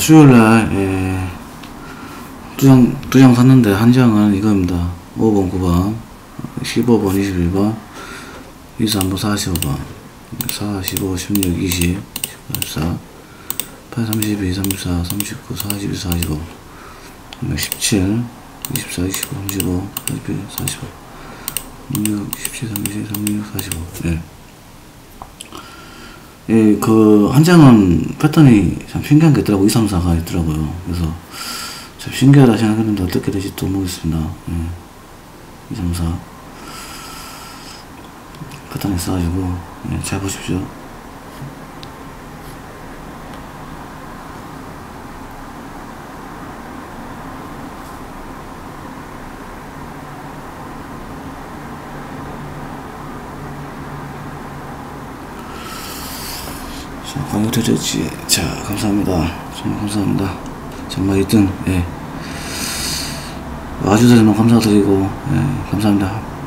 수요일날, 예, 두 장 샀는데, 한 장은 이겁니다. 5번, 9번, 15번, 21번, 23번, 45번, 45, 16, 20, 14, 8, 32, 34, 39, 42, 45, 17, 24, 25, 35, 41, 45, 16, 17, 37, 36, 45. 예. 예, 한 장은 패턴이 참 신기한 게 있더라고. 2, 3, 4가 있더라고요. 그래서 참 신기하다 생각했는데 어떻게 될지 또 모르겠습니다. 예. 2, 3, 4. 패턴이 있어가지고, 예, 잘 보십시오. 자, 과연 어떻게 될지. 자, 감사합니다. 정말 감사합니다. 정말 2등, 예. 와주셔서 너무 감사드리고, 예, 감사합니다.